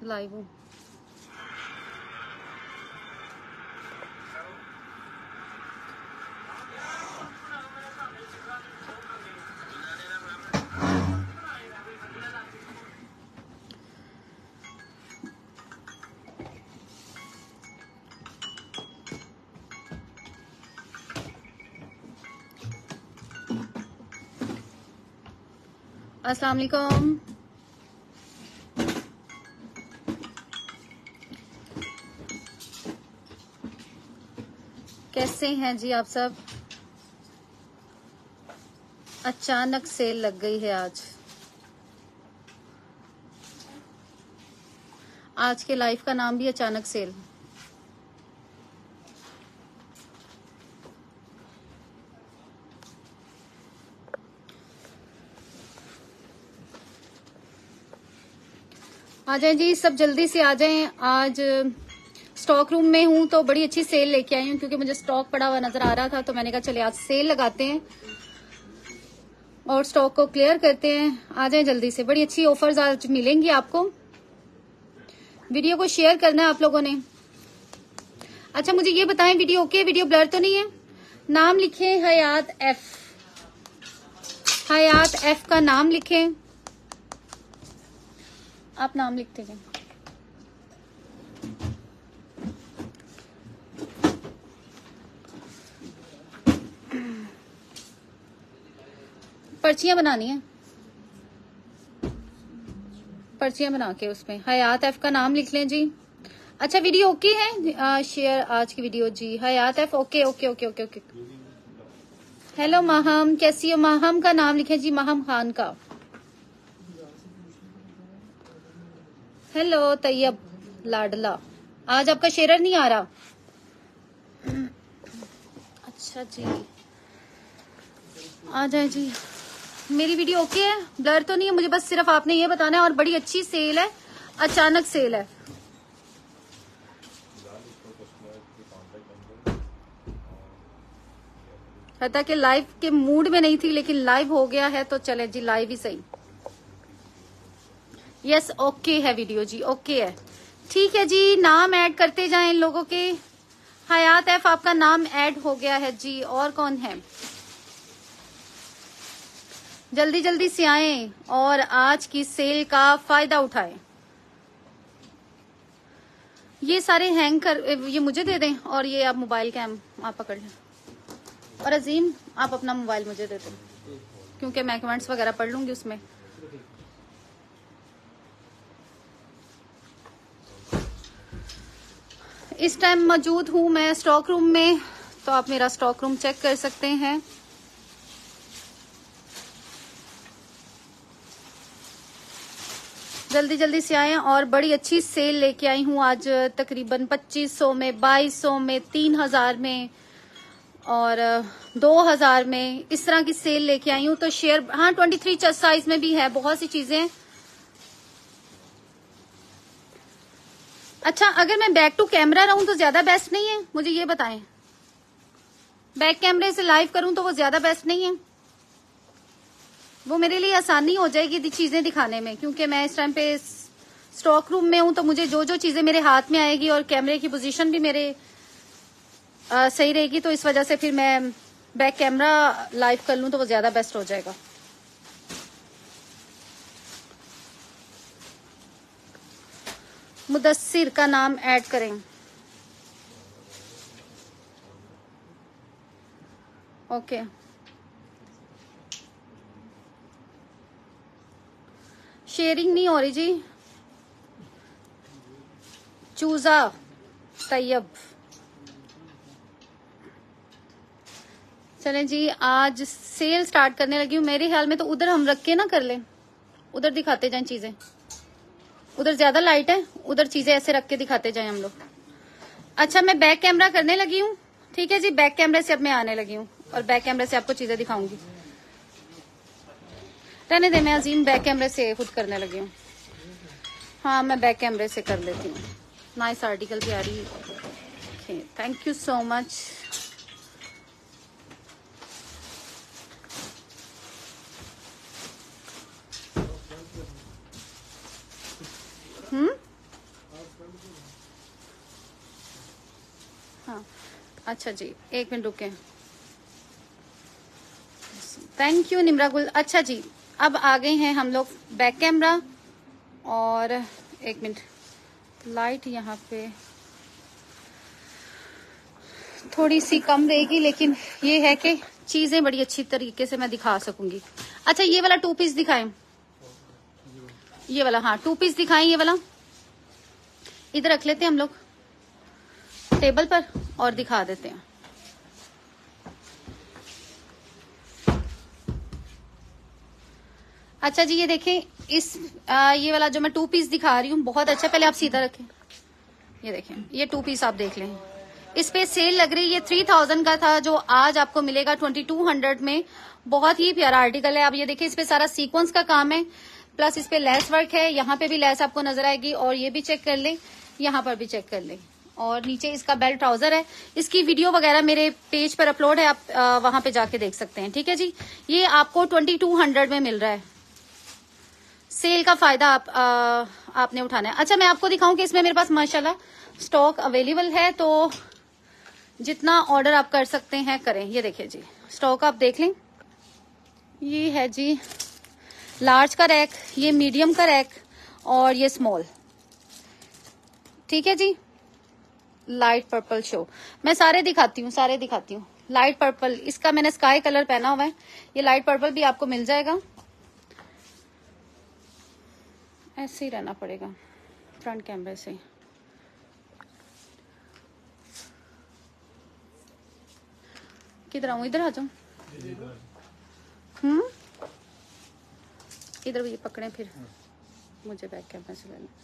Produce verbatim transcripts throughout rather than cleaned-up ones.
Live हूँ। अस्सलाम वालेकुम। कैसे हैं जी आप सब? अचानक सेल लग गई है आज। आज के लाइफ का नाम भी अचानक सेल। आ जाएं जी सब, जल्दी से आ जाएं। आज स्टॉक रूम में हूं तो बड़ी अच्छी सेल लेके आई हूं क्योंकि मुझे स्टॉक पड़ा हुआ नजर आ रहा था, तो मैंने कहा चले आज सेल लगाते हैं और स्टॉक को क्लियर करते हैं। आ जाएं जल्दी से, बड़ी अच्छी ऑफर्स आज मिलेंगी आपको। वीडियो को शेयर करना है आप लोगों ने। अच्छा मुझे ये बताएं, वीडियो ओके, वीडियो ब्लर तो नहीं है? नाम लिखें हयात एफ, हयात एफ का नाम लिखें। आप नाम लिखते जाएं। पर्चियां बनानी है, पर्चियां बना के उसमें हयात एफ का नाम लिख लें जी। अच्छा वीडियो ओके है? आ, शेयर आज की वीडियो जी। Hayat F okay okay okay okay okay. Hello Maham, कैसी हो? माहम का नाम लिखें जी, माहम खान का। हेलो तैयब लाडला, आज आपका शेरर नहीं आ रहा? अच्छा जी, आ जाए जी। मेरी वीडियो ओके है, ब्लर तो नहीं है? मुझे बस सिर्फ आपने ये बताना है। और बड़ी अच्छी सेल है, अचानक सेल है। पता कि लाइव के मूड में नहीं थी लेकिन लाइव हो गया है तो चले जी, लाइव ही सही। यस ओके है वीडियो जी, ओके है, ठीक है जी। नाम ऐड करते जाएं इन लोगों के। हयात एफ आपका नाम ऐड हो गया है जी। और कौन है? जल्दी जल्दी से आएं और आज की सेल का फायदा उठाएं। ये सारे हैंग कर, ये मुझे दे दें और ये आप मोबाइल कैम आप पकड़ लें। और अजीम आप अपना मोबाइल मुझे दे दें क्योंकि मैं कमेंट्स वगैरह पढ़ लूंगी उसमें। इस टाइम मौजूद हूं मैं स्टॉक रूम में, तो आप मेरा स्टॉक रूम चेक कर सकते हैं। जल्दी जल्दी से आए और बड़ी अच्छी सेल लेके आई हूँ आज, तकरीबन पच्चीस सौ में, बाईस सौ में, तीन हजार में और दो हजार में, इस तरह की सेल लेके आई हूँ। तो शेयर, हाँ ट्वेंटी थ्री चेस्ट साइज में भी है, बहुत सी चीजें। अच्छा अगर मैं बैक टू कैमरा रहूं तो ज्यादा बेस्ट नहीं है? मुझे ये बताएं, बैक कैमरे से लाइव करूं तो वो ज्यादा बेस्ट नहीं है? वो मेरे लिए आसानी हो जाएगी चीजें दिखाने में, क्योंकि मैं इस टाइम पे स्टॉक रूम में हूं तो मुझे जो जो चीजें मेरे हाथ में आएगी और कैमरे की पोजीशन भी मेरे आ, सही रहेगी, तो इस वजह से फिर मैं बैक कैमरा लाइव कर लूं तो वो ज्यादा बेस्ट हो जाएगा। मुदस्सिर का नाम ऐड करें। ओके शेयरिंग नहीं हो रही जी। चूजा तैयब, चलें जी आज सेल स्टार्ट करने लगी हूँ। मेरे ख्याल में तो उधर हम रख के ना कर लें, उधर दिखाते जाएं चीजें, उधर ज्यादा लाइट है, उधर चीजें ऐसे रख के दिखाते जाएं हम लोग। अच्छा मैं बैक कैमरा करने लगी हूँ, ठीक है जी। बैक कैमरे से अब मैं आने लगी हूँ और बैक कैमरे से आपको चीजें दिखाऊंगी। रहने दे, मैं अजीम बैक कैमरे से खुद करने लगी हूँ। हाँ मैं बैक कैमरे से कर लेती हूँ। नाइस आर्टिकल भी आ रही है, thank you so much. Hmm अच्छा जी, एक मिनट रुके। थैंक यू निम्रा गुल। अच्छा जी, अब आ गए हैं हम लोग बैक कैमरा। और एक मिनट, लाइट यहाँ पे थोड़ी सी कम रहेगी, लेकिन ये है कि चीजें बड़ी अच्छी तरीके से मैं दिखा सकूंगी। अच्छा, ये वाला टू पीस दिखाएं, ये वाला, हाँ टू पीस दिखाएं। ये वाला इधर रख लेते हैं हम लोग टेबल पर और दिखा देते हैं। अच्छा जी, ये देखें, इस आ, ये वाला जो मैं टू पीस दिखा रही हूँ बहुत अच्छा। पहले आप सीधा रखें, ये देखें, ये टू पीस आप देख लें। इस पे सेल लग रही है, थ्री थाउजेंड का था, जो आज आपको मिलेगा ट्वेंटी टू हंड्रेड में। बहुत ही प्यारा आर्टिकल है। आप ये देखिए, इस पे सारा सीक्वेंस का काम है, प्लस इस पे लेस वर्क है। यहाँ पे भी लेस आपको नजर आएगी, और ये भी चेक कर लें, यहाँ पर भी चेक कर लें। और नीचे इसका बेल्ट ट्राउजर है। इसकी वीडियो वगैरह मेरे पेज पर अपलोड है, आप आ, वहां पे जाके देख सकते हैं। ठीक है जी, ये आपको ट्वेंटी टू हंड्रेड में मिल रहा है। सेल का फायदा आप आ, आपने उठाना है। अच्छा, मैं आपको दिखाऊं कि इसमें मेरे पास माशाल्लाह स्टॉक अवेलेबल है, तो जितना ऑर्डर आप कर सकते हैं करें। ये देखिए जी, स्टॉक आप देख लें। ये है जी लार्ज का रैक, ये मीडियम का रैक, और ये स्मॉल। ठीक है जी, लाइट पर्पल शो, मैं सारे दिखाती हूँ, सारे दिखाती हूँ। लाइट पर्पल, इसका मैंने स्काई कलर पहना हुआ है, ये लाइट पर्पल भी आपको मिल जाएगा। ऐसे ही रहना पड़ेगा फ्रंट कैमरे से। किधर आऊं, इधर आ जाऊं। हम्म, इधर ये पकड़े, फिर मुझे बैक कैमरा से लेना।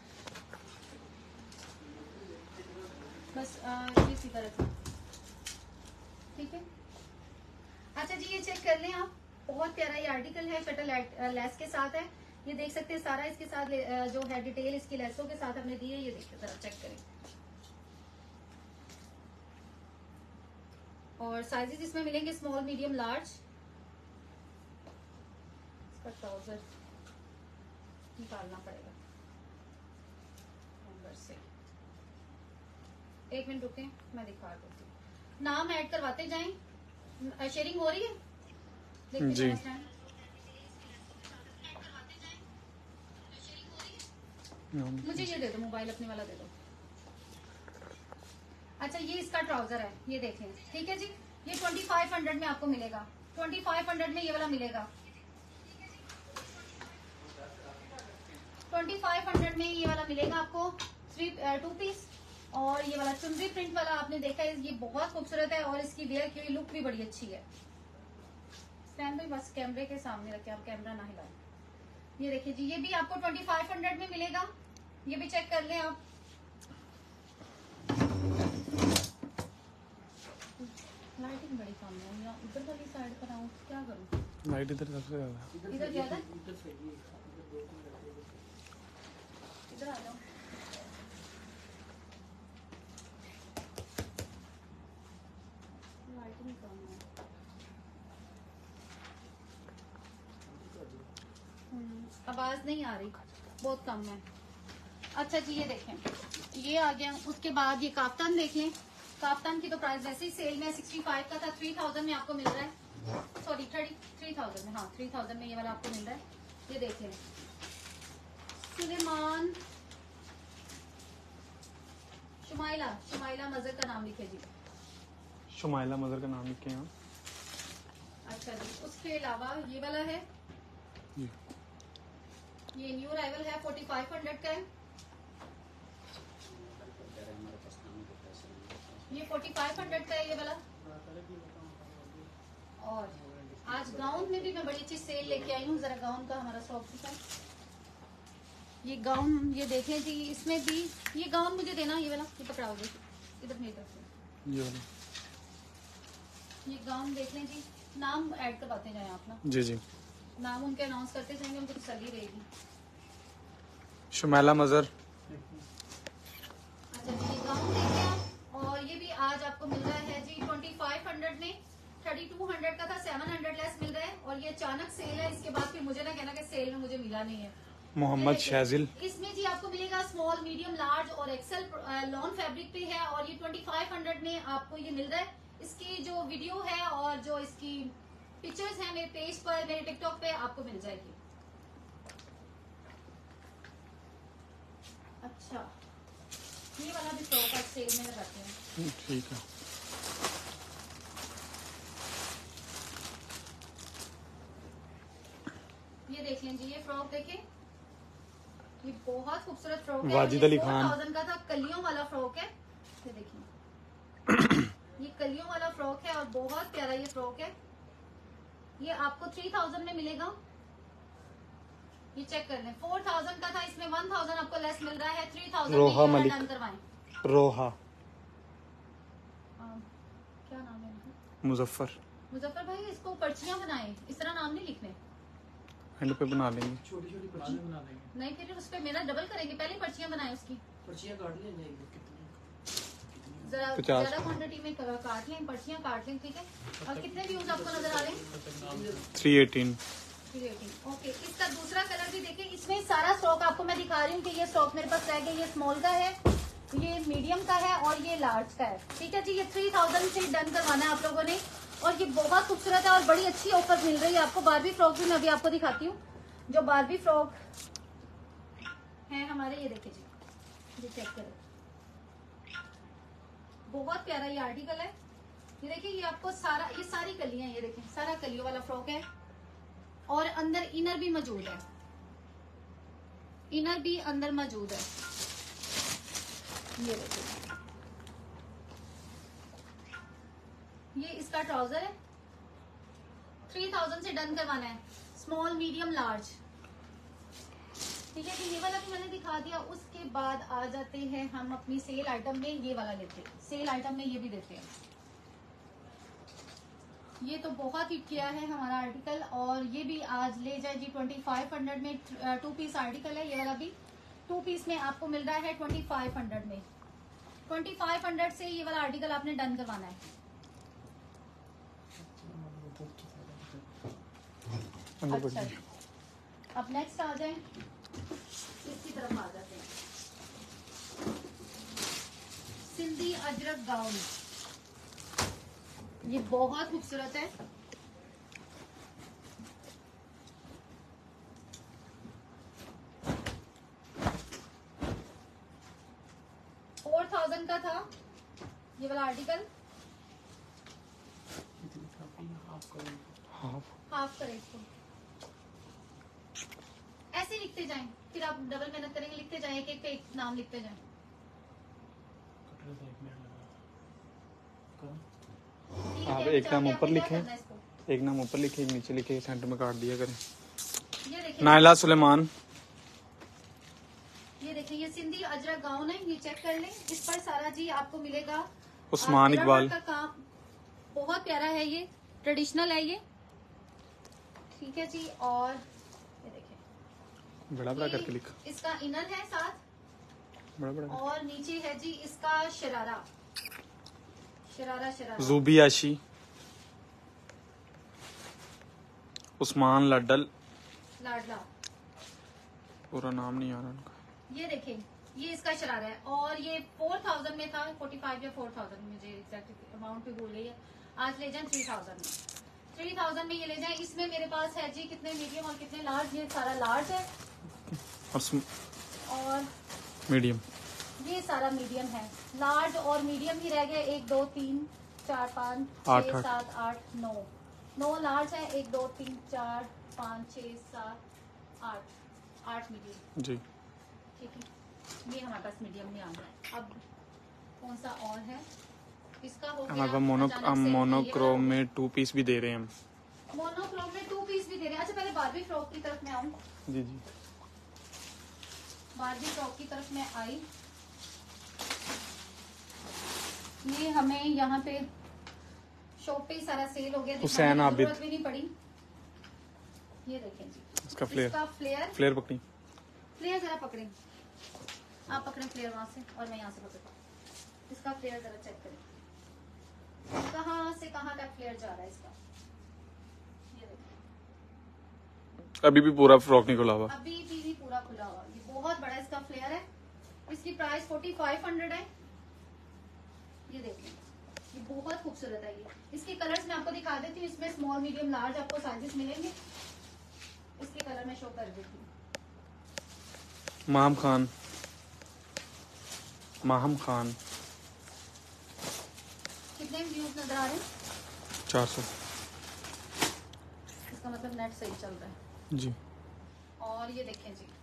बस ये सीधा रखना, ठीक है। अच्छा जी, ये चेक कर लें आप, बहुत प्यारा ये आर्टिकल है, कटल लेस के साथ है। ये देख सकते हैं, सारा इसके साथ जो है डिटेल इसकी लेसों के साथ हमने दी है। ये देखिए, जरा चेक करें। और साइजेस इसमें मिलेंगे स्मॉल, मीडियम, लार्ज। इसका ट्राउजर निकालना पड़ेगा नंबर से। एक मिनट रुकें, मैं दिखा देती हूँ। नाम ऐड करवाते जाएं। शेयरिंग हो रही है, देखिए जी। मुझे ये दे दो, मोबाइल अपने वाला दे दो। अच्छा, ये इसका ट्राउजर है, ये देखें। ठीक है जी, ये ट्वेंटी फाइव हंड्रेड में आपको मिलेगा। ट्वेंटी फाइव हंड्रेड में ये वाला मिलेगा। ट्वेंटी फाइव हंड्रेड में ये वाला मिलेगा आपको, थ्री टू पीस। और ये वाला चुनरी प्रिंट वाला आपने देखा है, ये बहुत खूबसूरत है, और इसकी वेयर की हुई लुक भी बड़ी अच्छी है। स्टैंड पे बस कैमरे के सामने रखे, आप कैमरा ना हिलाएं। ये देखिए जी, ये भी आपको ट्वेंटी फाइव हंड्रेड में मिलेगा। ये भी चेक कर लें आप। लाइटिंग बड़ी कम है, या उधर वाली साइड पर आऊं, क्या करूं? लाइट इधर सबसे ज्यादा, इधर ज्यादा, इधर आ जाओ। लाइटिंग कम है, आवाज नहीं आ रही, बहुत कम है। अच्छा जी, ये देखें, ये आ गया। उसके बाद ये काफ्तान देख लें। काफ्तान की तो प्राइस वैसे ही सेल में सिक्सटी फाइव का था, थ्री थाउजेंड में आपको मिल रहा है। सॉरी, थर्टी थ्री थाउजेंड में, हाँ थ्री थाउजेंड में ये वाला आपको मिल रहा है। ये देख लें, सुलेमान शुमाइला, शुमाइला मजर का नाम लिखे जी, शुमाइला मजर का नाम लिखे हैं। अच्छा जी, उसके अलावा ये वाला है, ये न्यू अराइवल है, फोर्टी फाइव हंड्रेड का है। ये फोर्टी फाइव हंड्रेड का है ये वाला। और आज गाउन में भी मैं बड़ी अच्छी सेल लेके आई हूँ, जरा गाउन का हमारा शॉप दिखा। ये गाउन, ये देखें जी, इसमें भी ये गाउन मुझे देना, ये वाला, ये पकड़ाओगे इधर मेरी तरफ से। ये वाला, ये गाउन देख लें जी। नाम ऐड करवाते जाए आप ना। जी जी, नाम उनके अनाउंस करते जाएंगे, उनको तसल्ली रहेगी। शुमाइला मजर। अच्छा जी, ये गाउन देखिए आप। और ये भी आज आपको मिल रहा है जी ट्वेंटी फाइव हंड्रेड में, थर्टी टू हंड्रेड का था, सेवन हंड्रेड लेस मिल रहा है। और ये अचानक सेल है, इसके बाद फिर मुझे ना कहना कि सेल में मुझे मिला नहीं है। मोहम्मद शाजिल, इसमें जी आपको मिलेगा स्मॉल स्मॉल, मीडियम, लार्ज और एक्सेल लॉन फैब्रिक पे है और ये ट्वेंटी फाइव हंड्रेड में आपको ये मिल रहा है। इसकी जो वीडियो है और जो इसकी पिक्चर्स हैं मेरे पेज पर, मेरे टिकटॉक पे आपको मिल जाएगी। अच्छा, ये वाला भी फ्रॉक आज सेल में लगाते हैं। ठीक है। ये देख लीजिए, ये फ्रॉक देखें, ये बहुत खूबसूरत फ्रॉक है। वाजिद अली खान थाउजेंड का था, कलियों वाला फ्रॉक है। ये देखिए ये कलियों वाला फ्रॉक है और बहुत प्यारा ये फ्रॉक है। ये आपको थ्री थाउजेंड में मिलेगा। ये चेक कर लें, फोर थाउजेंड का था, इसमें वन थाउजेंड आपको लेस मिल रहा है। Three thousand Roha Malik, done करवाएं। रोहा क्या नाम है इनका? मुजफ्फर। मुजफ्फर भाई, इसको पर्चियां बनाएं, इस तरह नाम नहीं लिखने। हैंड पे बना लेंगे, छोटी छोटी पर्चियां बना देंगे। नहीं, फिर उस पे मेरा डबल करेंगे, पहले पर्चियां बनाएं उसकी। पर्चियां काट लेंगे कितनी जरा पचास। ज्यादा क्वांटिटी में करा- काट लें, पर्चियां काट लें, ठीक है। और कितने व्यूज आपको नजर आ रहे हैं? Three eighteen. ओके, इसका दूसरा कलर भी देखें। इसमें सारा स्टॉक आपको मैं दिखा रही हूँ कि ये स्टॉक मेरे पास रह गया। ये स्मॉल का है, ये मीडियम का है और ये लार्ज का है, ठीक है जी। ये थ्री थाउजेंड से डन करवाना है आप लोगों ने और ये बहुत खूबसूरत है और बड़ी अच्छी ऑफर मिल रही है आपको। बारबी फ्रॉक भी मैं अभी आपको दिखाती हूँ। जो बारबी फ्रॉक है हमारे, ये देखिए जी, ये चेक करें, बहुत प्यारा ये आर्टिकल है। ये देखिए, ये आपको सारा, ये सारी कलियां, ये देखें सारा कलियों वाला फ्रॉक है और अंदर इनर भी मौजूद है। इनर भी अंदर मौजूद है। ये देखिए, ये इसका ट्राउजर है। थ्री थाउजेंड से डन करवाना है, स्मॉल, मीडियम, लार्ज, ठीक है। तो ये वाला भी मैंने दिखा दिया। उसके बाद आ जाते हैं हम अपनी सेल आइटम में, ये वाला लेते हैं। सेल आइटम में ये भी देते हैं। ये तो बहुत हिट किया है हमारा आर्टिकल और ये भी आज ले जाए जी ट्वेंटी फाइव हंड्रेड में। टू पीस आर्टिकल है ये वाला भी, टू पीस में आपको मिल रहा है ट्वेंटी फाइव हंड्रेड में। ट्वेंटी फाइव हंड्रेड से ये वाला आर्टिकल आपने डन करवाना है। अच्छा, अब नेक्स्ट आ जाए, इसकी तरफ आ जाते हैं। सिंधी अजरक गाउन, ये बहुत खूबसूरत है। फोर थाउजेंड का था ये वाला आर्टिकल। हाफ हाफ करें इसको, ऐसे लिखते जाएं, फिर आप डबल मेहनत करेंगे, लिखते जाएं, एक एक पे एक नाम लिखते जाएं। आप एक नाम ऊपर लिखे, एक नाम ऊपर लिखे, एक नीचे लिखे, सेंटर में काट दिया करें। ये देखिए, नाइला सुलेमान, ये देखिए, ये सिंधी अजरक गाउन है। ये चेक कर लें, इस पर सारा जी आपको मिलेगा। उस्मान इकबाल का काम बहुत प्यारा है, ये ट्रेडिशनल है ये, ठीक है जी। और ये देखिए, बड़ा बड़ा करके लिखा, इसका इनर है साथ, बड़ा बड़ा और नीचे है जी इसका शरारा, शरारा शरारा। जूबी आशी, उस्मान लड्डल, लाडला, पूरा नाम नहीं आ रहा उनका। ये देखें, ये इसका शरारा है और ये फोर थाउजेंड में था, फोर्टी फाइव या फोर थाउजेंड, मुझे एग्जैक्ट अमाउंट भी भूल गई है। आज ले जाएं थ्री थाउजेंड में, थ्री थाउजेंड में ये ले जाएं। इसमें मेरे पास है जी कितने मीडियम और कितने लार्ज, ये सारा लार्ज है और स्म- और मीडियम, ये सारा मीडियम है। लार्ज और मीडियम ही रह गए, एक दो तीन चार पाँच आठ, छः आठ। सात आठ नौ, नौ लार्ज है, एक दो तीन चार पाँच छः सात आठ, आठ मीडियम, जी। ठीक है। ये हमारे पास मीडियम में आ गया। अब कौन सा और है, इसका हो गया। हमारे पास मोनो अचानक हम से मोनोक्रोम ये में टू पीस भी दे रहे हैं हम। मोनोक्रोम में टू पीस भी दे रहे हैं। अच्छा, पहले बारबी फ्रॉक की तरफ मैं आऊँ। जी जी, बारबी फ्रॉक की तरफ मैं आई। ये हमें यहाँ पे शॉप पे ही सारा सेल हो गया, हुसैन दिखाने की आबिद। जरूरत भी नहीं पड़ी। ये देखें जी, इसका फ्लेयर, इसका फ्लेयर, फ्लेयर पकड़ी, फ्लेयर जरा पकड़े, आप पकड़े फ्लेयर वहां से और मैं यहाँ से पकड़ता हूँ। इसका फ्लेयर जरा चेक करें, कहाँ से कहाँ तक फ्लेयर जा रहा है इसका। ये देखिए, अभी भी पूरा फ्रॉक नहीं खुला हुआ। अभी भी नहीं पूरा खुला हुआ। ये बहुत बड़ा इसका फ्लेयर है इसकी प्राइस फोर्टी फाइव हंड्रेड है। ये देखिए, ये बहुत खूबसूरत है। ये इसके कलर्स मैं आपको दिखा देती हूँ। इसमें स्मॉल मीडियम लार्ज आपको साइजेस मिलेंगे। इसके कलर मैं शो कर देती हूँ। माहम खान, माहम खान कितने व्यूज नजर आ रहे हैं? चार सौ। इसका मतलब नेट सही चल रहा है जी। और ये देखें जी,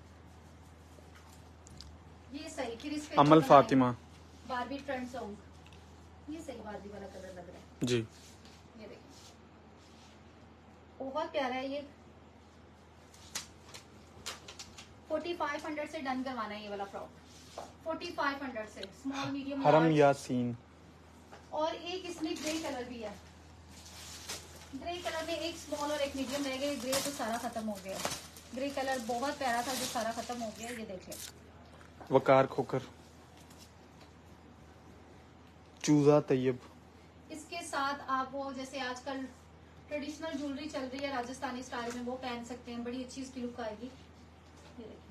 ये सही। फिर इस पे Amal Fatima Barbie trend song, ये सही बारबी वाला कलर लग रहा है जी। ये देखिए, बहुत प्यारा है ये। फोर्टी फाइव हंड्रेड से डन करवाना है ये वाला फ्रॉक। फोर्टी फाइव हंड्रेड से स्मॉल मीडियम हरम यासीन। और एक इसमें ग्रे कलर भी है। ग्रे कलर में एक स्मॉल और एक मीडियम रह गए। ग्रे तो सारा खत्म हो गया। ग्रे कलर बहुत प्यारा था जो सारा खत्म हो गया। ये देखें, वकार खोकर, चूजा तैयब। इसके साथ आप वो जैसे आजकल ट्रेडिशनल ज्वेलरी चल रही है राजस्थानी स्टाइल में, वो पहन सकते हैं। बड़ी अच्छी इसकी लुक आएगी। ये देखिए,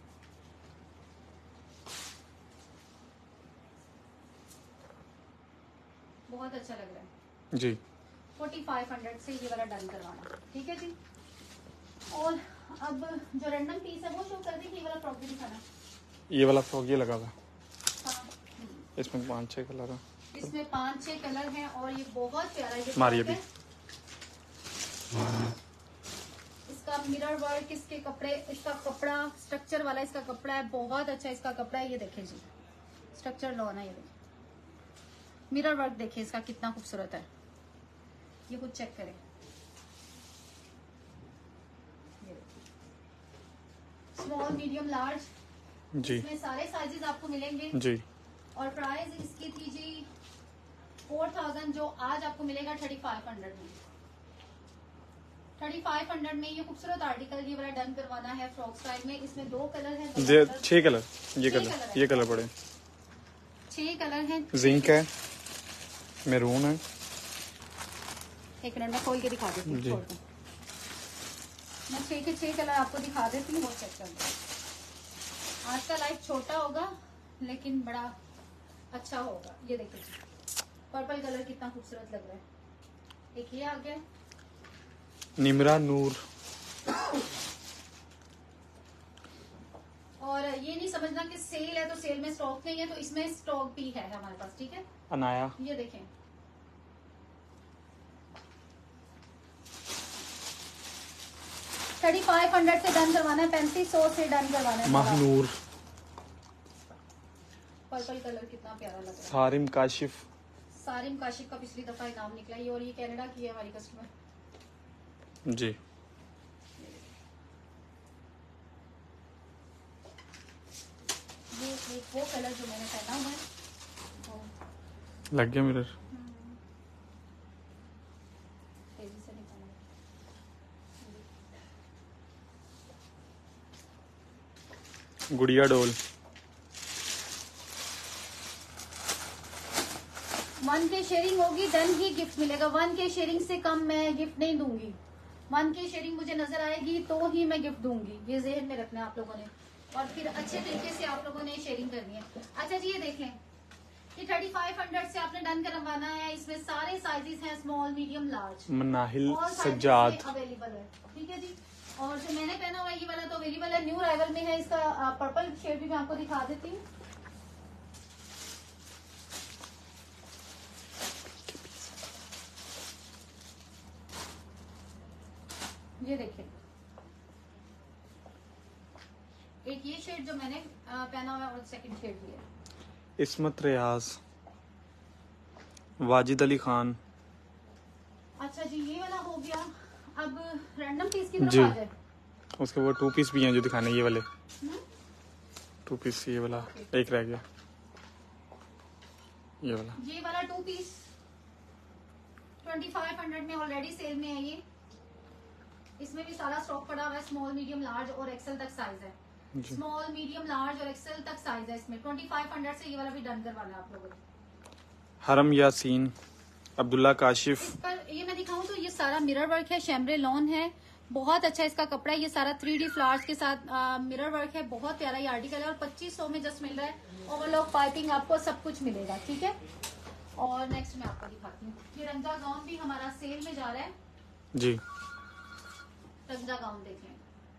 बहुत अच्छा लग रहा है जी। फोर्टी फाइव हंड्रेड से ये वाला डन करवाना, ठीक है जी। और अब जो रैंडम पीस है वो शो कर दी। ये वाला फ्रॉक भी दिखाना। ये वाला फ्रॉक ये लगा हुआ है। हाँ, इसमें पाँच छह कलर है। इसमें पांच छह कलर हैं और ये बहुत प्यारा ये मारिए फ्रॉक है। इसका मिरर वर्क, इसके कपड़े, इसका कपड़ा स्ट्रक्चर वाला इसका कपड़ा है। बहुत अच्छा इसका कपड़ा है। ये देखिए जी, स्ट्रक्चर लॉन है। ये देखिए, मिरर वर्क देखिए इसका कितना खूबसूरत है। ये कुछ चेक करें। स्मॉल मीडियम लार्ज जी इसमें सारे साइजेस आपको मिलेंगे। जी। और प्राइस इसकी थी जी फोर थाउजेंड, जो आज आपको मिलेगा थर्टी फाइव हंड्रेड में। थर्टी फाइव हंड्रेड में ये खूबसूरत आर्टिकल ये वाला डन करवाना है फ्रॉक स्टाइल में। इसमें दो कलर है, ये छह कलर, ये छह कलर कलर है। ये कलर पड़े। छह कलर हैं। जिंक है, मैरून है। एक मिनट में खोल के दिखा देती हूँ। जी। खोल के। मैं छह के छह कलर आपको दिखा देती हूँ, वो चेक कर लो। आज का लाइफ छोटा होगा लेकिन बड़ा अच्छा होगा। ये देखिए, पर्पल कलर कितना खूबसूरत लग रहा है। एक ये आ गया, निमरा नूर। और ये नहीं समझना कि सेल है तो सेल में स्टॉक नहीं है, तो इसमें स्टॉक भी है हमारे पास, ठीक है। अनाया। ये देखें, थर्टी फाइव हंड्रेड से डन करवाना है, पैंतीस सौ से डन करवाना है। महनूर। पर्पल कलर कितना प्यारा लग रहा है। सारिम काशिफ। सारिम काशिफ का पिछली दफा इनाम निकला ये, और ये कनाडा की है हमारी कस्टमर। जी। ये एक वो कलर जो मैंने पहना हुआ है वो लग गया मिरर। तेजी से निकालना। गुड़िया डोल। वन के शेयरिंग होगी देन ही गिफ्ट मिलेगा। वन के शेयरिंग से कम मैं गिफ्ट नहीं दूंगी। वन के शेयरिंग मुझे नजर आएगी तो ही मैं गिफ्ट दूंगी, ये जहन में रखना है आप लोगों ने। और फिर अच्छे तरीके से आप लोगों ने शेयरिंग करनी है। अच्छा जी, ये देख लें, ये थर्टी फाइव हंड्रेड से आपने डन करवाना है। इसमें सारे साइजेस हैं, स्मॉल मीडियम लार्ज, मनाहिल और सज्जाद। अवेलेबल है, ठीक है जी। और जो मैंने पहना हुआ है ये वाला तो अवेलेबल है, न्यू अराइवल में है। इसका पर्पल शेड भी मैं आपको दिखा देती हूँ। ये देखिए, एक ये शेड जो मैंने आ, पहना हुआ है और सेकंड शेड भी है। इस्मत रियाज। वाजिद अली खान। अच्छा जी, ये वाला हो गया। अब रैंडम पीस की तरफ जी। आ जाए। उसके वो टू पीस भी हैं जो दिखाने, ये वाले हम्म? To piece. ये वाला एक रह गया, ये वाला। ये वाला two piece twenty five hundred में ऑलरेडी सेल में है ये। इसमें भी सारा स्टॉक पड़ा हुआ है। स्मॉल मीडियम लार्ज और एक्सेल तक साइज है। जी। स्मॉल मीडियम लार्ज और एक्सेल तक साइज है इसमें। ट्वेंटी फाइव हंड्रेड से ये वाला भी डन करवाना है आप लोगों ने। हरम यासीन, अब्दुल्ला काशिफ। इस पर ये मैं दिखाऊं तो ये सारा मिरर वर्क है, शैम्ब्रे लॉन है, बहुत अच्छा इसका कपड़ा है। ये सारा थ्री डी फ्लावर्स के साथ आ, मिरर वर्क है। बहुत प्यारा ये आर्टिकल है और पच्चीस सौ में जस्ट मिल रहा है। ओवरलॉक पाइपिंग आपको सब कुछ मिलेगा, ठीक है। और नेक्स्ट मैं आपको दिखाती हूँ, ये रंजा गाउन भी हमारा सेल में जा रहा है जी। रंजा गाउन देखें,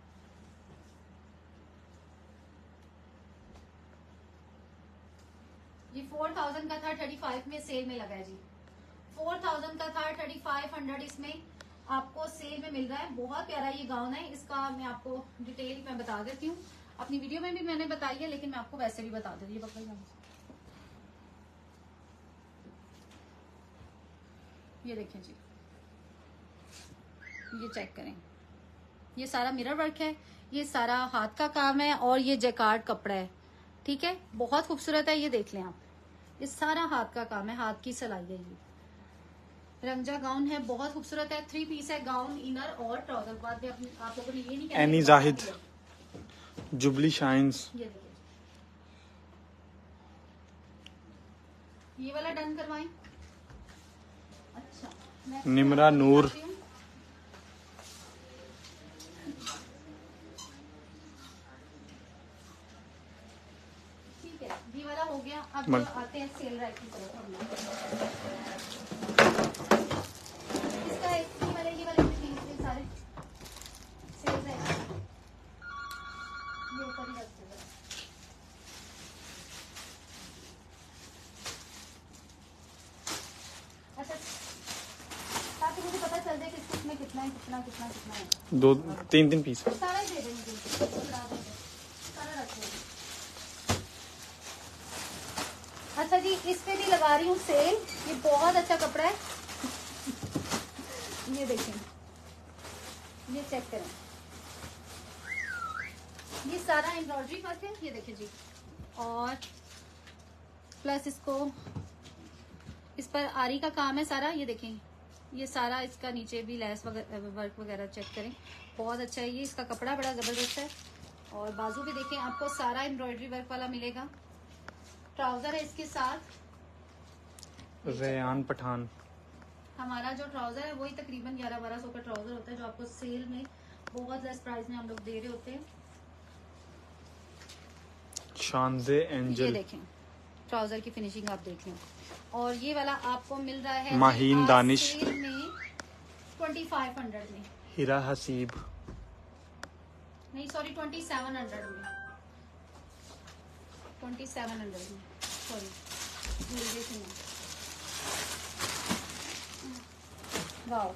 ये फोर थाउजेंड का था, थर्टी फाइव में सेल में लगा है जी। फोर थाउजेंड का था, थर्टी फाइव हंड्रेड इसमें आपको सेल में मिल रहा है। बहुत प्यारा ये गाउन है। इसका मैं आपको डिटेल मैं बता देती हूँ। अपनी वीडियो में भी मैंने बताई है, लेकिन मैं आपको वैसे भी बता देती हूँ। पकड़ ये देखें जी, ये चेक करें, ये सारा मिरर वर्क है, ये सारा हाथ का काम है और ये जैकार्ड कपड़ा है, ठीक है। बहुत खूबसूरत है, ये देख लें आप, ये सारा हाथ का काम है, हाथ की सिलाई है। ये रंजा गाउन है, बहुत खूबसूरत है। थ्री पीस है, गाउन, इनर और ट्राउजर। बाद में अपने आप लोगों ने ये नहीं कहना एनी जाहिद, जुबली शाइन्स। ये देखिए, ये वाला डन करवाएं। अच्छा, next निमरा मैं नूर। दिखाती हूँ। ठीक है, ये वाला हो गया। अब मग- आते हैं सेल रैक की तरफ। हम इसका एक ये वाले ये वाले भी ये सारे सेल रैक ये ऊपर ही रखते हैं। अच्छा, ताकि मुझे पता चल जाए कि किसमें कितना है, कितना कितना कितना है। दो तीन तीन पीस। सारा ही दे देंगे, बता देंगे, सारा रख देंगे। अच्छा जी, इस पे भी लगा रही हूँ सेल। ये बहुत अच्छा कपड़ा है, ये देखें, ये चेक करें, ये सारा एम्ब्रॉयडरी वर्क है, ये देखें जी। और प्लस इसको इस पर आरी का काम है सारा, ये देखें, ये सारा इसका नीचे भी लेस वगैरह वर्क वगैरह चेक करें, बहुत अच्छा है ये। इसका कपड़ा बड़ा जबरदस्त है। और बाजू भी देखें, आपको सारा एम्ब्रॉयडरी वर्क वाला मिलेगा। ट्राउजर है इसके साथ, रेयान पठान। हमारा जो ट्राउजर है वही तकरीबन ग्यारह बारह सौ का ट्राउजर होता है, जो आपको सेल में बहुत लेस प्राइस में हम लोग दे रहे होते हैं। शानजे ये एंजल। देखें, ट्राउजर की फिनिशिंग आप देखें। और ये वाला आपको मिल रहा है माहीन आज दानिश। सेल में ट्वेंटी फाइव हंड्रेड में, हिरा हसीब। नहीं सॉरी ट्वेंटी सेवन हंड्रेड में, ट्वेंटी सेवन हंड्रेड में, सॉरी भूल गई थी मैं। वाओ,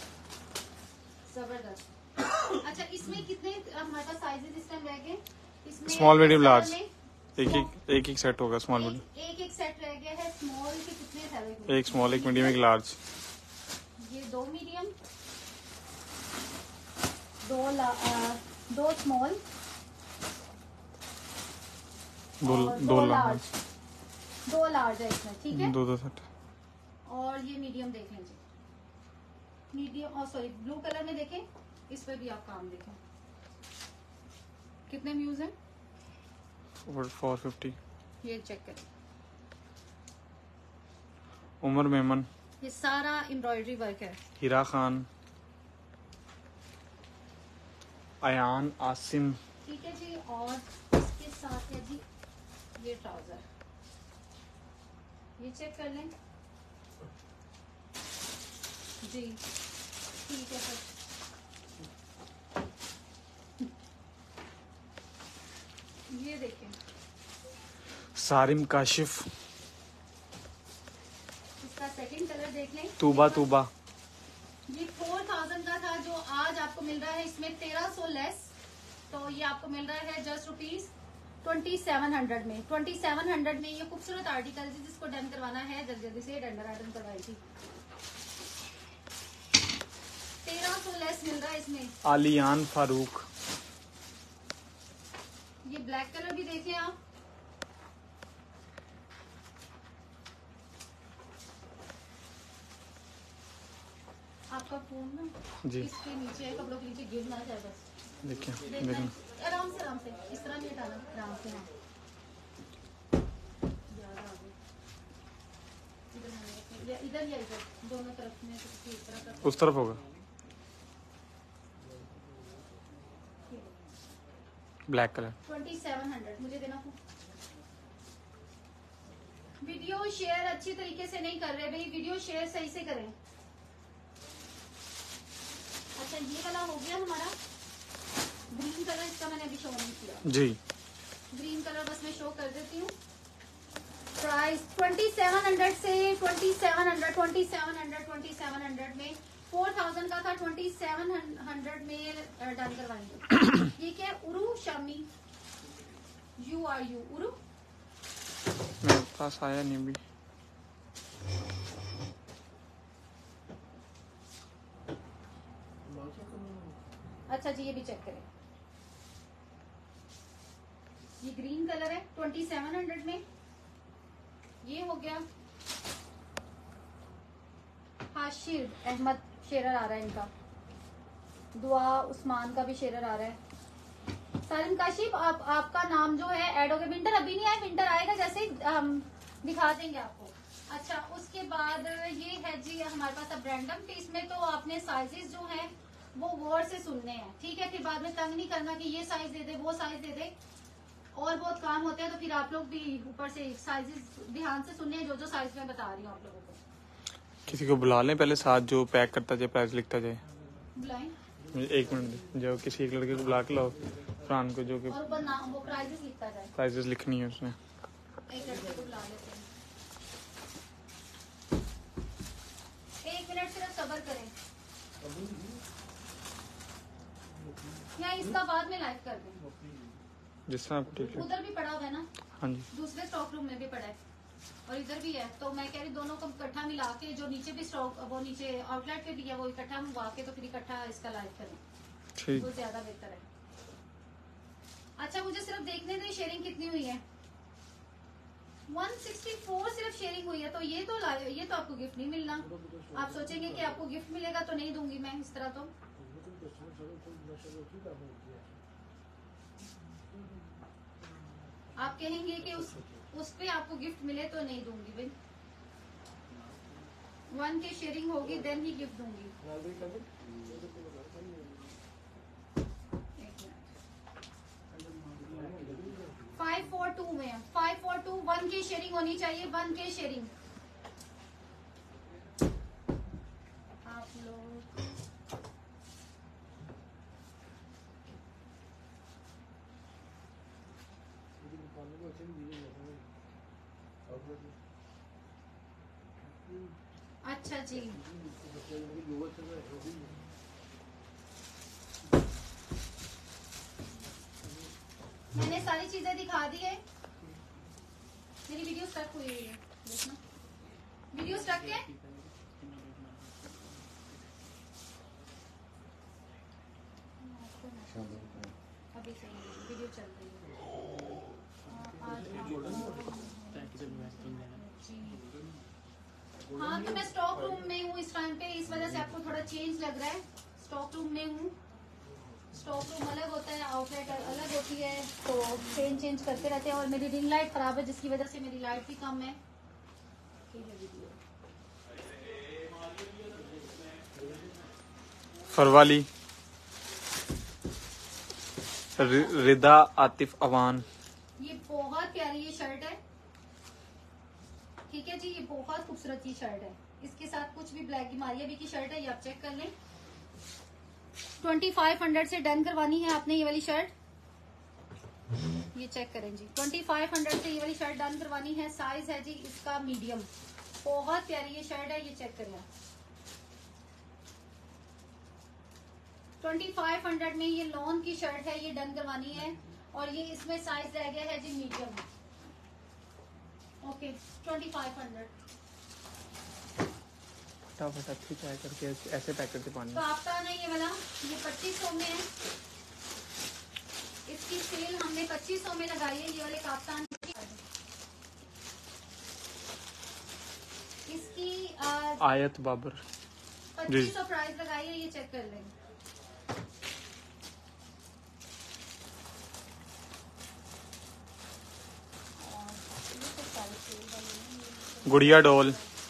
जबरदस्त। अच्छा, इसमें कितने हमारे पास साइजेस इस टाइम रह गए? इसमें स्मॉल मीडियम लार्ज, में एक एक एक एक सेट होगा। स्मॉल मीडियम, एक, एक एक सेट रह गया है। स्मॉल के कितने थे? एक स्मॉल, एक मीडियम, एक लार्ज। ये दो मीडियम, दो ला, आ, दो स्मॉल, दो और दो दो लार्ज, लार्ज, दो लार्ज है इसमें, ठीक है। दो दो सेट। और ये मीडियम देख लें जी, मीडियम, और सॉरी ब्लू कलर में देखें, इस पर भी आप काम देखें। कितने व्यूज हैं? Four fifty. ये चेक करें, उमर मेमन। ये सारा एम्ब्रॉयडरी वर्क है। हिरा खान, अयान आसिम। ठीक है जी। और इसके साथ है जी ये ट्राउजर, ये चेक कर लें जी। ठीक है सर, ये देखें, सारिम काशिफ। इसका सेकंड कलर देख लें। तूबा तूबा। ये फोर थाउजेंड का था, जो आज आपको मिल रहा है इसमें तेरह सौ लेस, तो ये आपको मिल रहा है just rupees twenty seven hundred में। ट्वेंटी सेवन हंड्रेड में ये खूबसूरत आर्टिकल, जिसको डन करवाना है जल्दी जल्दी से डंडर आइटम करवाई थी। तेरह सौ लेस मिल रहा है इसमें। आलियान फारूक। ये ब्लैक कलर भी देखें आप, आपका फोन ना जी इसके नीचे है, कपड़ों के नीचे गिर ना जाए, बस देखिए देखना देखना। है। आराम से आराम से, इस तरह नहीं हटाना, आराम से। हाँ, ज्यादा आगे इधर नहीं, या इधर या इधर, दोनों तरफ में से किसी एक तरह का। उस तरफ होगा। Black colour twenty seven hundred मुझे देना। वीडियो शेयर अच्छी तरीके से नहीं कर रहे भाई, वीडियो शेयर सही से करें। अच्छा ये वाला हो गया हमारा ग्रीन कलर, इसका मैंने अभी शो नहीं किया जी। ग्रीन कलर बस मैं शो कर देती हूँ। प्राइस ट्वेंटी सेवन हंड्रेड से twenty seven hundred twenty seven hundred twenty seven hundred में फोर थाउजेंड का था, ट्वेंटी सेवन हंड्रेड में डन करवाएंगे। ये क्या है? Uru Shami, U R U Uru. मेरे पास आया नहीं भी। अच्छा जी ये भी चेक करें, ये ग्रीन कलर है ट्वेंटी सेवन हंड्रेड में। ये हो गया हाशिर अहमद शेरर आ रहा है इनका, दुआ उस्मान का भी शेरर आ रहा है। सारिम काशिफ आप आपका नाम जो है ऐड हो गया। विंटर अभी नहीं आया, विंटर आएगा जैसे ही हम दिखा देंगे आपको। अच्छा उसके बाद ये है जी हमारे पास अब रैंडम पीस में, तो आपने साइजेस जो है वो वर्ड से सुनने हैं, ठीक है। फिर बाद में तंग नहीं करना कि ये साइज दे दे वो साइज दे दे, और बहुत काम होते हैं, तो फिर आप लोग भी ऊपर से साइजेस ध्यान से सुनने हैं जो जो साइज में बता रही हूँ आप लोगों को। किसी को बुला लें पहले साथ, जो पैक करता जाए प्राइस लिखता जाए। बुलाएं एक मिनट, जो किसी एक लड़के को बुला के लाओ फरहान को, जो कि और ऊपर नाम वो प्राइजेस लिखता जाए। प्राइसेस लिखनी है उसने। एक लड़के को बुला लेते हैं, एक मिनट सिर्फ सब्र करें, या इसका बाद में लाइव कर दें। जिस तरह आप ठीक है। उधर भी पड़ा हुआ है ना, हाँ जी दूसरे स्टॉक रूम में भी पड़ा है और इधर भी है, तो मैं कह रही दोनों को इकट्ठा मिला के, जो नीचे भी स्टॉक वो नीचे आउटलेट पे भी है वो इकट्ठा मंगवा के, तो फिर इकट्ठा इसका लाइव करें, ठीक। वो ज्यादा बेहतर है। अच्छा मुझे सिर्फ देखने दें शेयरिंग कितनी हुई है। वन सिक्सटी फोर सिर्फ शेयरिंग हुई है, तो ये तो लाइव, ये तो आपको गिफ्ट नहीं मिलना। आप सोचेंगे कि आपको गिफ्ट मिलेगा, तो नहीं दूंगी मैं इस तरह। तो आप कहेंगे कि उस उस पे आपको गिफ्ट मिले तो नहीं दूंगी भाई। वन के शेयरिंग होगी देन ही गिफ्ट दूंगी। फाइव फोर टू में फाइव फोर टू वन की शेयरिंग होनी चाहिए, वन के शेयरिंग आप लोग। अच्छा जी मैंने सारी चीजें दिखा दी है। मेरी वीडियो स्टक हुई हुई है, देखना वीडियो स्टक है। अभी सही है, वीडियो चल रही है। हाँ तो मैं स्टॉक रूम में हूँ इस टाइम पे, इस वजह से आपको थोड़ा चेंज लग रहा है। स्टॉक रूम में हूँ, स्टॉक रूम अलग होता है, आउटलेट अलग होती है, तो चेंज चेंज करते रहते हैं। और मेरी रिंग लाइट खराब है जिसकी वजह से मेरी लाइट भी कम है। फरवाली रिदा आतिफ अवान, ये बहुत प्यारी ये शर्ट है, ठीक है जी। ये बहुत खूबसूरत ये शर्ट है, इसके साथ कुछ भी ब्लैक की मारिया भी की शर्ट है, ये आप चेक कर लें। ट्वेंटी फाइव हंड्रेड से डन करवानी है आपने ये वाली शर्ट, ये चेक करें जी। ट्वेंटी फाइव हंड्रेड से ये वाली शर्ट डन करवानी है। साइज है जी इसका मीडियम, बहुत प्यारी ये शर्ट है, ये चेक करें। ट्वेंटी फाइव हंड्रेड में ये लॉन की शर्ट है, ये डन करवानी है। और ये इसमें साइज रह गया है जी medium. Okay twenty five hundred फटाफट अच्छी चाय करके ऐसे पैक करके पानी। तो आपका नहीं ये वाला, ये पच्चीस सौ में है, इसकी सेल हमने पच्चीस सौ में लगाई है। ये वाले काफ्तान इसकी आ, आयत बाबर पच्चीस सौ प्राइस लगाई है, ये चेक कर लेंगे। गुड़िया डॉल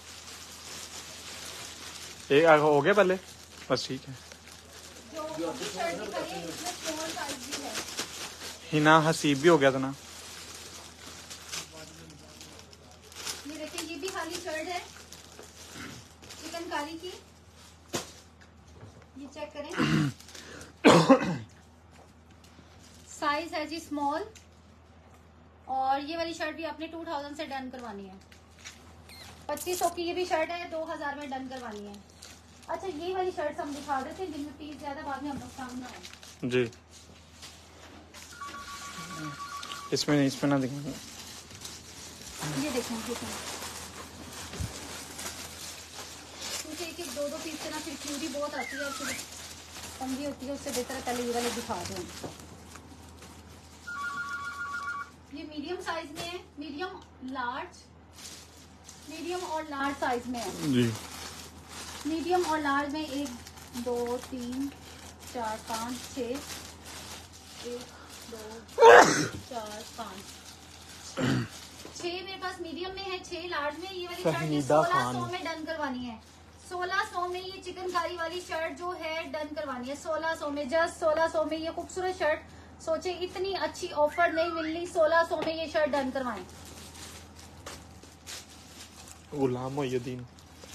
एक हो गया पहले, बस ठीक है। जो शर्ट दिखाई है इसमें स्मॉल साइज भी है, हिना हसीब भी हो गया था ना। ये देखिए, ये भी खाली शर्ट है चिकनकारी की, ये चेक करें। साइज है जी स्मॉल, और ये वाली शर्ट भी आपने टू थाउजेंड से डन करवानी है। पच्चीस सौ की ये भी शर्ट है, दो हजार में डन करवानी है। अच्छा, ये वाली शर्ट हम दिखा देते हैं जिनमें पीस ज्यादा, बाद में हम लोग सामने आए। जी इसमें नहीं, इसमें ना दिखाएंगे। ये देखें, देखें, क्योंकि एक एक दो दो पीस से ना फिर क्यूरी बहुत आती है और फिर तंगी होती है, उससे बेहतर है पहले ये वाले दिखा दें। ये मीडियम साइज में है, मीडियम लार्ज, मीडियम और लार्ज साइज में है जी। मीडियम और लार्ज में एक दो तीन चार पाँच छः, एक दो चार पाँच छः मेरे पास मीडियम में है, छः लार्ज में। ये वाली शर्ट ये सोलह सौ में डन करवानी है। सोलह सौ में ये चिकनकारी वाली शर्ट जो है डन करवानी है, सोलह सौ में, जस्ट सोलह सौ में ये खूबसूरत शर्ट। सोचे इतनी अच्छी ऑफर नहीं मिलनी, सोलह सौ में ये शर्ट डन करवाएं। गुलाम मोहिउद्दीन।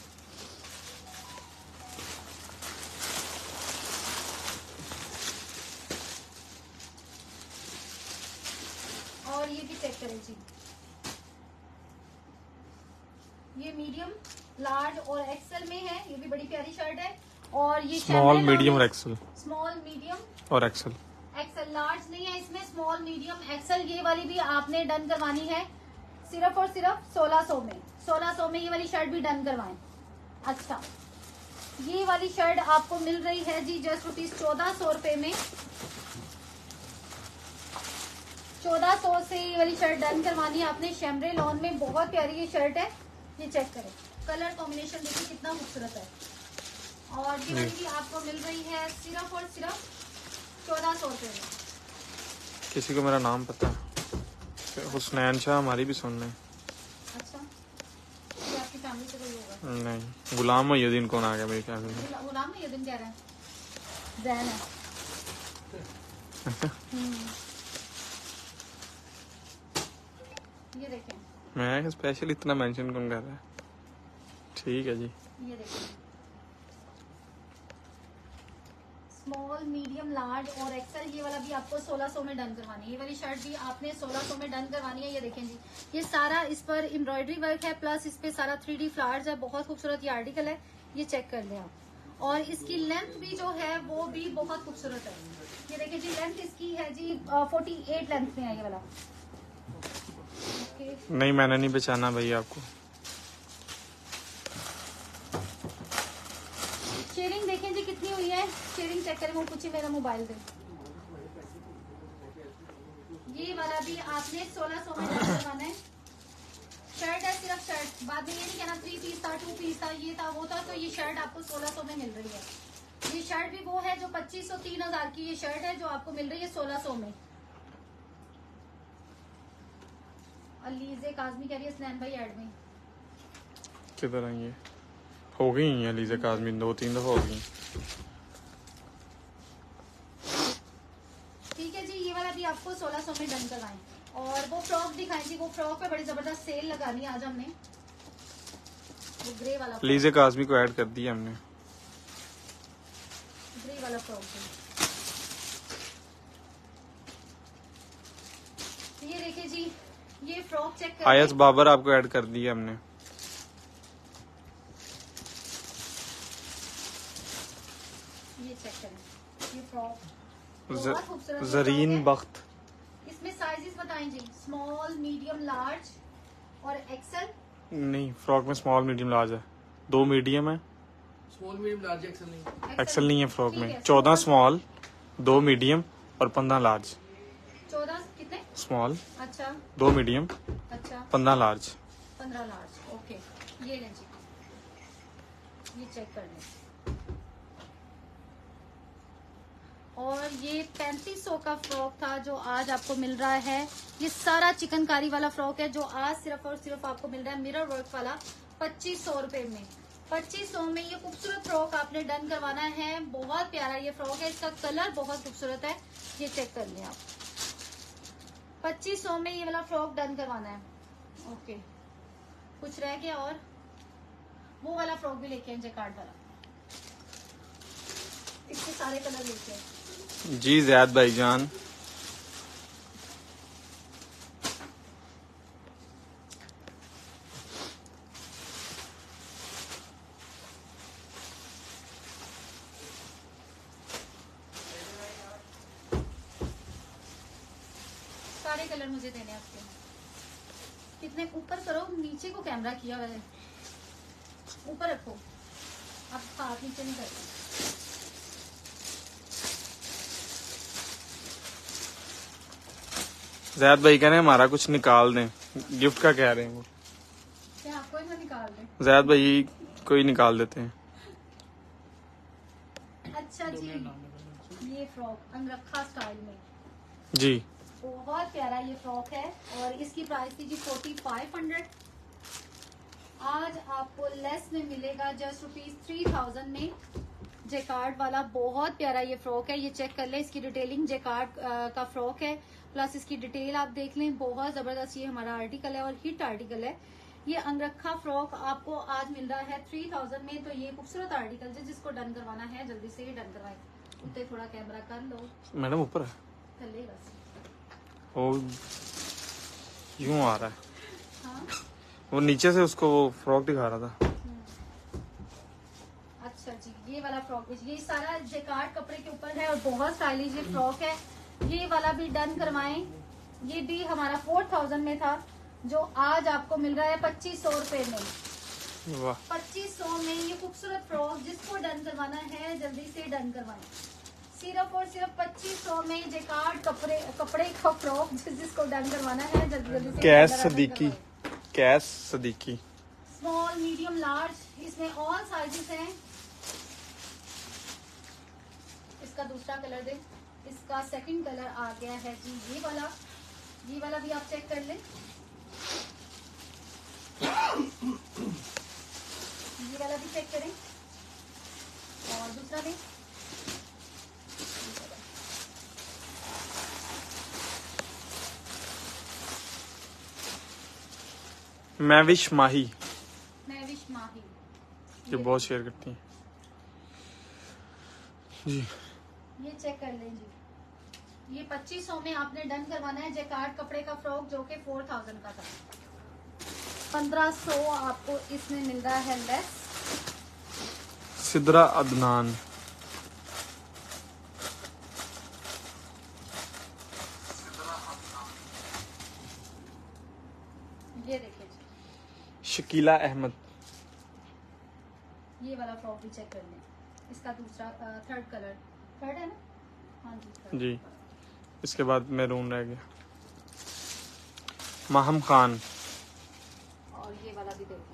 और ये भी चेक करें जी, ये मीडियम लार्ज और एक्सेल में है, ये भी बड़ी प्यारी शर्ट है। और ये स्मॉल, मीडियम और एक्सेल। स्मॉल, मीडियम और एक्सेल। एक्सेल लार्ज नहीं है इसमें, स्मॉल, मीडियम, एक्सेल ये वाली भी आपने डन करवानी है सिर्फ और सिर्फ सोलह सौ में। सोलह सौ में ये वाली शर्ट भी डन करवाएं। अच्छा, ये वाली शर्ट आपको मिल रही है जी जस्ट रुपीज चौदह सौ रुपए में। चौदह सौ से ये वाली शर्ट डन करवानी है आपने, शैम्ब्रे लॉन में। बहुत प्यारी ये शर्ट है, ये चेक करें, कलर कॉम्बिनेशन देखिए कितना खूबसूरत है। और ये वाली भी आपको मिल रही है सिर्फ और सिर्फ चौदह सौ रुपए में। किसी को मेरा नाम पता है? हुसनैन शाह, हमारी भी सुनने। अच्छा, ये आपकी फैमिली से कोई होगा? नहीं, गुलाम मोहिउद्दीन कौन आ गया मेरे ख्याल में? गुला- गुलाम है, ये दिन कह रहे हैं जैन है। हम्म, ये देखें, मैं स्पेशल इतना मेंशन कौन कर रहा है? ठीक है जी। ये देखें, स्मॉल, मीडियम, लार्ज और एक्सेल ये वाला भी आपको सोलह सौ में डन करवानी है। ये वाली शर्ट भी आपने सोलह सौ में डन करवानी है। ये देखें जी, ये सारा इस पर एम्ब्रॉयडरी वर्क है, प्लस इस पे सारा थ्री डी फ्लावर्स है। बहुत खूबसूरत ये आर्टिकल है, ये चेक कर लें आप। और इसकी लेंथ भी जो है वो भी बहुत खूबसूरत है। ये देखिए जी, लेंथ इसकी है जी फोर्टी एट लेंथ में है ये वाला। ओके, नहीं, मैंने नहीं पहचाना भाई आपको। शेयरिंग देखें जी कितनी हुई है, शेयरिंग चेक करें। वो पूछिए, मेरा मोबाइल दे। ये वाला भी आपने सोलह सौ में डन करवाना है। शर्ट है, सिर्फ शर्ट, बाद में ये नहीं कहना थ्री पीस था, टू पीस था, ये था, वो था। तो ये शर्ट आपको सोलह सौ में मिल रही है। ये शर्ट भी वो है जो पच्चीस सौ तीन हजार की ये शर्ट है, जो आपको मिल रही है सोलह सौ में। अलीजे काजमी कह रही है स्नैन भाई ऐड में। किधर आई है? हो गई हैं अलीजा काजमी, दो तीन दफा हो गई। ठीक है जी, ये वाला भी आपको सोलह सौ में डन करवाएं। और वो फ्रॉक दिखाएं जी, वो फ्रॉक पे बड़ी जबरदस्त सेल लगानी है आज हमने। वो ग्रे वाला फ्रॉक, अलीजा काजमी को ऐड कर दिया हमने। ग्रे वाला फ्रॉक है। ये देखिए जी, ये फ्रॉक चेक करें। आयत बाबर आपको ऐड कर दिया हमने। ये चेक करें, ये फ्रॉक ज- बहुत खूबसूरत जरीन फ्रॉक है। बख्त। इसमें साइजेस बताएं जी, स्मॉल, मीडियम, लार्ज और एक्सेल। नहीं, फ्रॉक में स्मॉल, मीडियम, लार्ज है। दो मीडियम है, स्मॉल मीडियम लार्ज एक्सेल नहीं। एक्सेल नहीं है फ्रॉक ठीक में। है, चौदह स्मॉल, दो मीडियम और पंद्रह लार्ज। चौदह कितने? स्मॉल, अच्छा, दो मीडियम, अच्छा, पंद्रह लार्ज। पंद्रह लार्ज। ओके, ये लें जी, ये चेक कर लें। और ये पैंतीस सौ का फ्रॉक था जो आज आपको मिल रहा है। ये सारा चिकनकारी वाला फ्रॉक है जो आज सिर्फ और सिर्फ आपको मिल रहा है मिरर वर्क वाला पच्चीस सौ रुपए में। पच्चीस सौ में ये खूबसूरत फ्रॉक आपने डन करवाना है। बहुत प्यारा ये फ्रॉक है, इसका कलर बहुत खूबसूरत है, ये चेक कर लें आप। पच्चीस सौ में ये वाला फ्रॉक डन करवाना है। ओके, कुछ रह गया और वो वाला फ्रॉक भी लेके आए जैकार्ड वाला, इसके सारे कलर लेके आए। जी ज़ैद भाईजान, सारे कलर मुझे देने हैं उसके। कितने ऊपर करो, नीचे को कैमरा किया हुआ है, ऊपर रखो, आप हाथ नीचे नहीं करते। ज़ैद भाई कह रहे हैं हमारा कुछ निकाल दें, गिफ्ट का कह रहे हैं वो। क्या आपको ही ना निकाल दें? ज़ैद भाई कोई निकाल देते हैं। अच्छा जी, ये फ्रॉक अंगरखा स्टाइल में जी बहुत प्यारा ये फ्रॉक है और इसकी प्राइस थी जी फोर्टी फाइव हंड्रेड। आज आपको लेस में मिलेगा जस्ट रुपीज थ्री थाउजेंड में। जैकार्ड वाला बहुत प्यारा ये फ्रॉक है, ये चेक कर लें, इसकी डिटेलिंग जैकार्ड का फ्रॉक है, प्लस इसकी डिटेल आप देख लें, बहुत जबरदस्त ये हमारा आर्टिकल है और हिट आर्टिकल है। ये अंगरखा फ्रॉक आपको आज मिल रहा है थ्री थाउजेंड में। तो ये खूबसूरत आर्टिकल है, जिसको डन करवाना है जल्दी से ही डन करवाए। उतने थोड़ा कैमरा कर लो मैडम, ऊपर है थले बस। वो यूं आ रहा है। हाँ वो नीचे से उसको वो फ्रॉक दिखा रहा था। अच्छा जी, ये वाला फ्रॉक भी, ये सारा जैकार्ड कपड़े के ऊपर है और बहुत स्टाइलिश ये फ्रॉक है। ये वाला भी डन करवाएं, ये भी हमारा फोर थाउजेंड में था, जो आज आपको मिल रहा है पच्चीस सौ रूपये में। वाह, पच्चीस सौ में ये खूबसूरत फ्रॉक, जिसको डन करवाना है जल्दी से डन करवाएं। सिर्फ और सिर्फ पच्चीस सौ में जैकार्ड कपड़े कपड़े का फ्रॉक, जिसको डन करवाना है जल्दी जल्दी से। Qais Sadiqi, Qais Sadiqi, small medium large, इसमें ऑल साइजेस हैं। इसका दूसरा कलर दे, इसका सेकंड कलर आ गया है जी ये वाला। ये वाला भी आप चेक कर लें, ये वाला भी चेक करें और दूसरा भी। मैं विश माही, मैं विश माही, ये बहुत शेयर करती हैं जी। ये चेक कर लें जी। ये पच्चीस सौ में आपने डन करवाना है जैकार्ड कपड़े का फ्रॉक, जो कि फोर थाउजेंड का था। पंद्रह सौ आपको इसमें मिल रहा है लेस। सिद्रा अदनान, ये देखिए जी, शकीला अहमद, ये वाला फ्रॉक भी चेक कर लें। इसका दूसरा थर्ड कलर, थर्ड है ना? हाँ जी third। जी। इसके बाद मैरून रह गया। माहम खान, और ये वाला भी देख लें।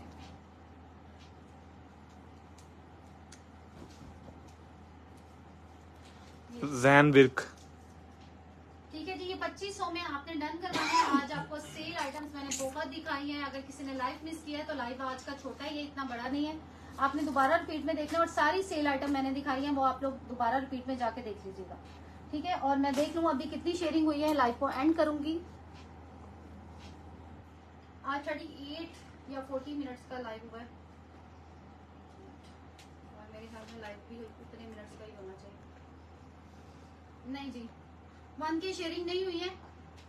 जैन विर्क, ठीक है जी, ये पच्चीस सौ में आपने डन करवाना है। आज आपको सेल आइटम्स मैंने बहुत दिखाई हैं। अगर किसी ने लाइव मिस किया है तो लाइव आज का छोटा है, ये इतना बड़ा नहीं है, आपने दोबारा रिपीट में देखना। और सारी सेल आइटम मैंने दिखाई है, वो आप लोग दोबारा रिपीट में जाके देख लीजिएगा, ठीक है। और मैं देख लूँ अभी कितनी शेयरिंग हुई है, लाइव को एंड करूंगी। आज थर्टी एट या फोर्टी मिनट्स का लाइव हुआ है और मेरे ख्याल में लाइव भी उतने मिनट्स का ही होना चाहिए। नहीं जी, वन की शेयरिंग नहीं हुई है।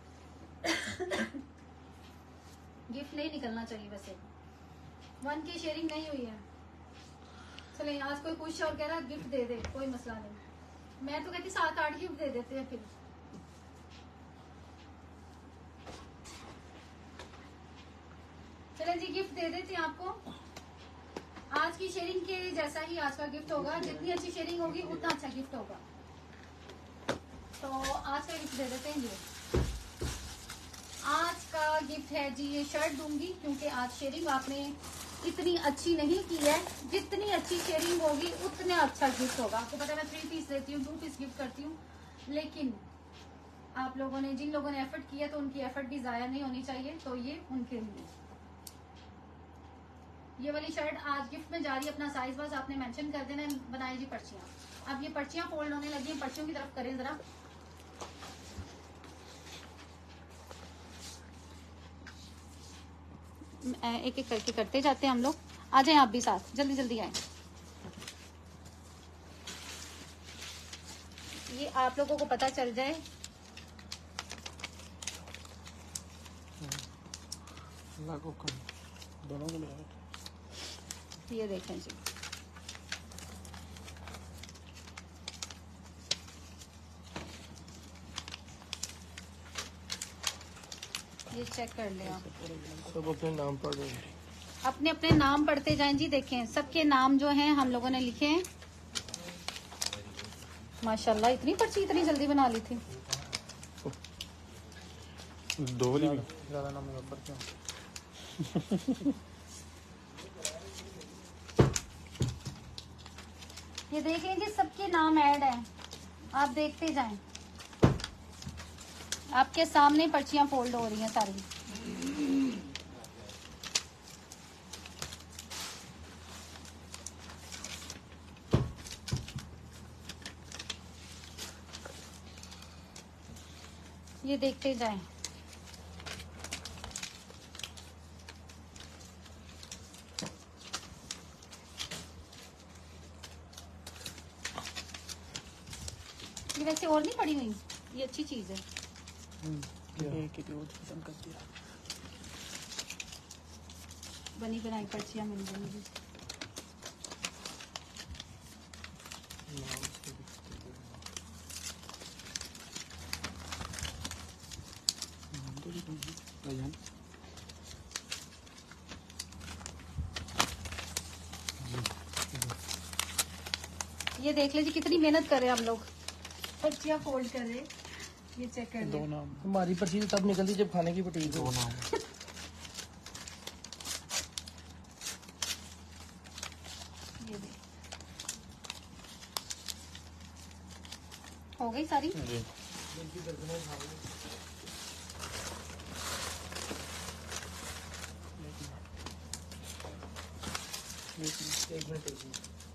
गिफ्ट नहीं निकलना चाहिए वैसे, वन की शेयरिंग नहीं हुई है। चले, आज कोई कुछ और कह रहा है गिफ्ट दे दे, कोई मसला नहीं, मैं तो कहती सात आठ गिफ्ट दे देते हैं फिर। चले जी, गिफ्ट दे देते हैं आपको। आज की शेयरिंग के जैसा ही आज का गिफ्ट होगा, जितनी अच्छी शेयरिंग होगी उतना अच्छा गिफ्ट होगा। तो आज का गिफ्ट दे देते हैं ये। आज का गिफ्ट है जी, ये शर्ट दूंगी क्योंकि आज शेयरिंग आपने इतनी अच्छी नहीं की है। जितनी अच्छी शेयरिंग होगी उतना अच्छा गिफ्ट होगा। आपको पता है मैं थ्री पीस लेती हूँ, टू पीस गिफ्ट करती हूँ, लेकिन आप लोगों ने, जिन लोगों ने एफर्ट किया, तो उनकी एफर्ट भी जाया नहीं होनी चाहिए, तो ये उनके लिए। ये वाली शर्ट आज गिफ्ट में जा रही है। अपना साइज बस आपने मेंशन कर देना। बनाई जी पर्चियां। अब ये पर्चियां फोल्ड होने लगी हैं, पर्चियों की तरफ करें जरा। एक एक करके करते जाते हैं हम लोग। आ जाए आप भी साथ, जल्दी जल्दी आए। ये आप लोगों को पता चल जाए। दोनों को ले। ये देखें जी, ये चेक कर लें आप। सब अपने नाम पढ़ रहे हैं। अपने अपने नाम पढ़ते जाएं जी। देखें सबके नाम जो हैं हम लोगों ने लिखे हैं। माशाल्लाह इतनी पर्ची इतनी जल्दी बना ली थी। दो वाली भी ज्यादा नाम नंबर क्या? ये देखें जी सबके नाम ऐड हैं, आप देखते जाएं। आपके सामने पर्चियां फोल्ड हो रही हैं सारी। ये देखते जाएं। ये वैसे और नहीं पड़ी हुई, ये अच्छी चीज है। पसंद कर दिया। बनी बनाई पर्चियां मिल जाएंगी। ये देख लीजिए कितनी मेहनत कर रहे हैं हम लोग, पर्चियां फोल्ड कर रहे हैं। ये चेक कर दो लें। नाम हमारी पर्ची तब निकलती जब खाने की पटी। दो नाम ये देख, हो गई सारी। जी। एक मिनट।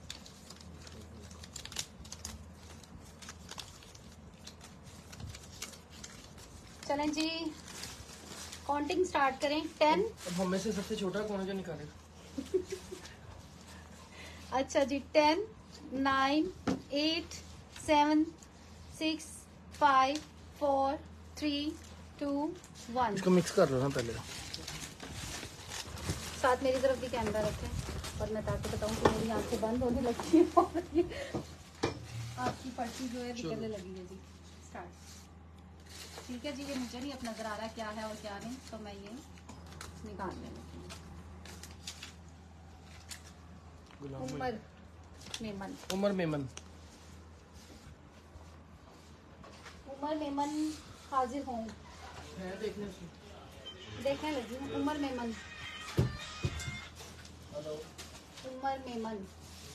चलें जी काउंटिंग स्टार्ट करें। टेन। अब हमें से सबसे छोटा कौन है जो निकाले? अच्छा जी, ten, nine, eight, seven, six, five, four, three, two, one. इसको मिक्स कर लो ना पहले। साथ मेरी तरफ भी कैमरा रखें और मैं ताकि बताऊं कि मेरी आंखें बंद होने लगती है और ये आपकी पर्ची जो है निकलने लगी है जी। स्टार्ट। ठीक है जी, ये मुझे नहीं अब नजर आ रहा क्या है और क्या नहीं, तो मैं ये निकाल लेती हूँ। उमर मेमन। उमर मेमन। उमर मेमन हाजिर हों। है देखने से। देखने लगी हूँ। उमर मेमन। हेलो। उमर मेमन।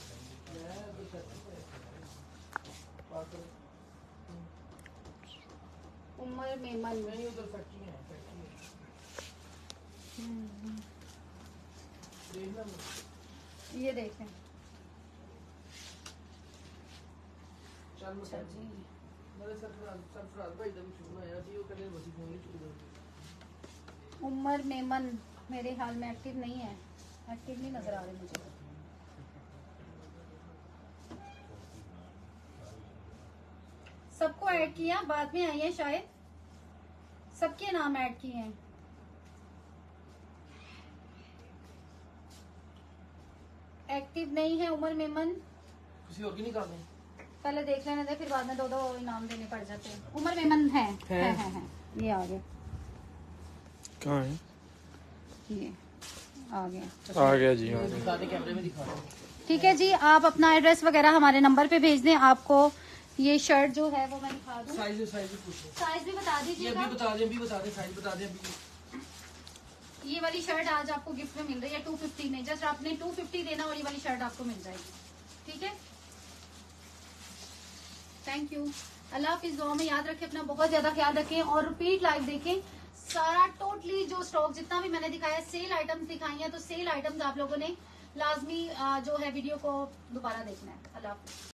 उमर मेमन। नहीं उधर फैक्ट्री है, फैक्ट्री है। देखना मुझे। ये देखें। चल अच्छा मुझे जी, मेरे सरफराज सरफराज भाई जब शुरू आया थी वो कल बसी फोन नहीं चुका। उमर मेमन मेरे हाल में एक्टिव नहीं है, एक्टिव नहीं नजर आ रहे मुझे। सबको ऐड किया, बाद में आई है शायद, सबके नाम ऐड किए हैं। एक्टिव नहीं है उमर मेमन। किसी और की नहीं करनी। पहले देख लेने दे, फिर बाद में दो दो इनाम देने पड़ जाते हैं। उमर मेमन है, है, है, है, है। ये आ गया। कहाँ है? ये आ गया, आ गया जी, आ गया। दिखा दे, कैमरे में दिखा दे। ठीक है जी, आप अपना एड्रेस वगैरह हमारे नंबर पे भेज दें। आपको ये शर्ट जो है वो मैं दिखा दूं। साइज साइज भी पूछो। साइज भी बता ये दीजिएगा। भी बता दे, भी बता दे, साइज बता दे अभी। ये वाली शर्ट आज आपको गिफ्ट में मिल रही है टू फिफ्टी में। जस्ट आपने टू फिफ्टी देना और ये वाली शर्ट आपको मिल जाएगी। ठीक है, थैंक यू। अल्लाह हाफिज़। दुआ में याद रखें, अपना बहुत ज्यादा ख्याल रखें और रिपीट लाइव देखें। सारा टोटली जो स्टॉक जितना भी मैंने दिखाया, सेल आइटम्स दिखाई हैं, तो सेल आइटम्स आप लोगों ने लाजमी जो है वीडियो को दोबारा देखना है। अल्लाह हाफिज़।